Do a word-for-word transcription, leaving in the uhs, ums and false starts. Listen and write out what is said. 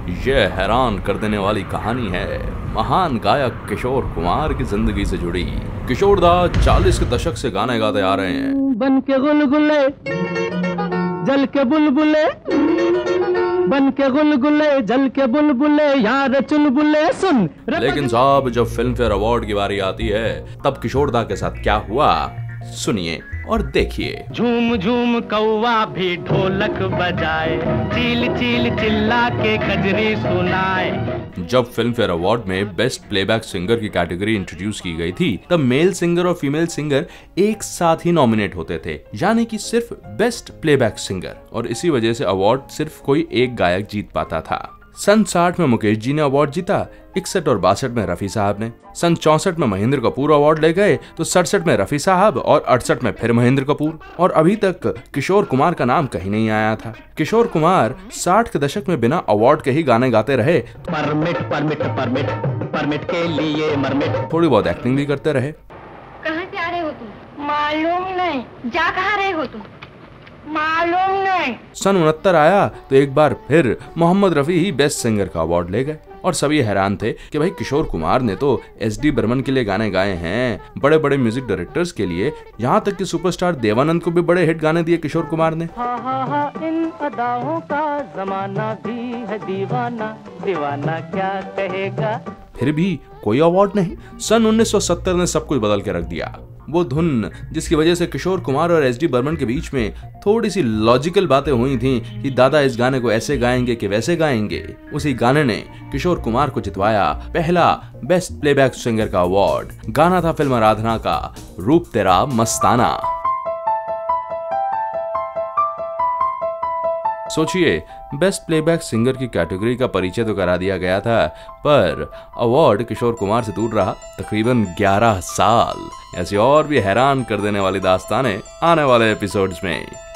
ये हैरान कर देने वाली कहानी है महान गायक किशोर कुमार की जिंदगी से जुड़ी। किशोर दा चालीस के दशक से गाने गाते आ रहे हैं। बन के गुलगुले जल के बुलबुले, बन के गुलगुले जल के बुलबुले, यार चुलबुले सुन। लेकिन साहब जब फिल्म फेयर अवार्ड की बारी आती है तब किशोर दा के साथ क्या हुआ, सुनिए और देखिए। झूम झूम कौवा भी ढोलक बजाए, चील चील चिल्ला के कजरी सुनाए। जब फिल्म फेयर अवार्ड में बेस्ट प्लेबैक सिंगर की कैटेगरी इंट्रोड्यूस की गई थी तब मेल सिंगर और फीमेल सिंगर एक साथ ही नॉमिनेट होते थे, यानी कि सिर्फ बेस्ट प्लेबैक सिंगर, और इसी वजह से अवार्ड सिर्फ कोई एक गायक जीत पाता था। सन साठ में मुकेश जी ने अवार्ड जीता, इकसठ और बासठ में रफी साहब ने, सन चौसठ में महेंद्र कपूर अवार्ड ले गए, तो सड़सठ में रफी साहब और अड़सठ में फिर महेंद्र कपूर, और अभी तक किशोर कुमार का नाम कहीं नहीं आया था। किशोर कुमार साठ के दशक में बिना अवार्ड के ही गाने गाते रहे। परमिट परमिट परमिट परमिट के लिए मरमिट, थोड़ी बहुत एक्टिंग भी करते रहे। कहाँ से आ रहे हो तुम? मालूम नहीं। जा कहाँ रहे हो तुम? मालूम नहीं। सन उनहत्तर आया तो एक बार फिर मोहम्मद रफी ही बेस्ट सिंगर का अवार्ड ले गए, और सभी हैरान थे कि भाई किशोर कुमार ने तो एस डी बर्मन के लिए गाने गाए हैं, बड़े बड़े म्यूजिक डायरेक्टर्स के लिए, यहाँ तक कि सुपरस्टार देवानंद को भी बड़े हिट गाने दिए किशोर कुमार ने। हा हा हा इन अदाओं का जमाना भी है दीवाना, दीवाना क्या कहेगा। फिर भी कोई अवार्ड नहीं। सन उन्नीस सौ सत्तर ने सब कुछ बदल के रख दिया। वो धुन जिसकी वजह से किशोर कुमार और एस डी बर्मन के बीच में थोड़ी सी लॉजिकल बातें हुई थी कि दादा इस गाने को ऐसे गाएंगे कि वैसे गाएंगे, उसी गाने ने किशोर कुमार को जितवाया पहला बेस्ट प्लेबैक सिंगर का अवार्ड। गाना था फिल्म आराधना का रूप तेरा मस्ताना। सोचिए, बेस्ट प्लेबैक सिंगर की कैटेगरी का परिचय तो करा दिया गया था, पर अवार्ड किशोर कुमार से दूर रहा तकरीबन ग्यारह साल। ऐसी और भी हैरान कर देने वाली दास्तानें आने वाले एपिसोड्स में।